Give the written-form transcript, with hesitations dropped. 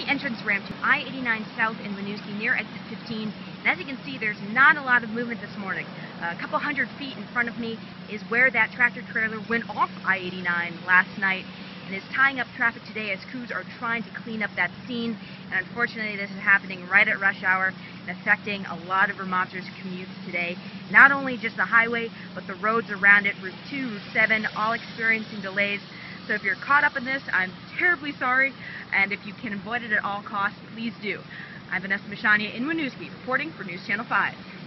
entrance ramp to I-89 South in Winooski near exit 15. And as you can see, there's not a lot of movement this morning. A couple hundred feet in front of me is where that tractor trailer went off I-89 last night and is tying up traffic today as crews are trying to clean up that scene. And unfortunately, this is happening right at rush hour and affecting a lot of Vermonters' commutes today. Not only just the highway, but the roads around it, Route 2, Route 7, all experiencing delays. So if you're caught up in this, I'm terribly sorry, and if you can avoid it at all costs, please do. I'm Vanessa Misciagna in Winooski, reporting for News Channel 5.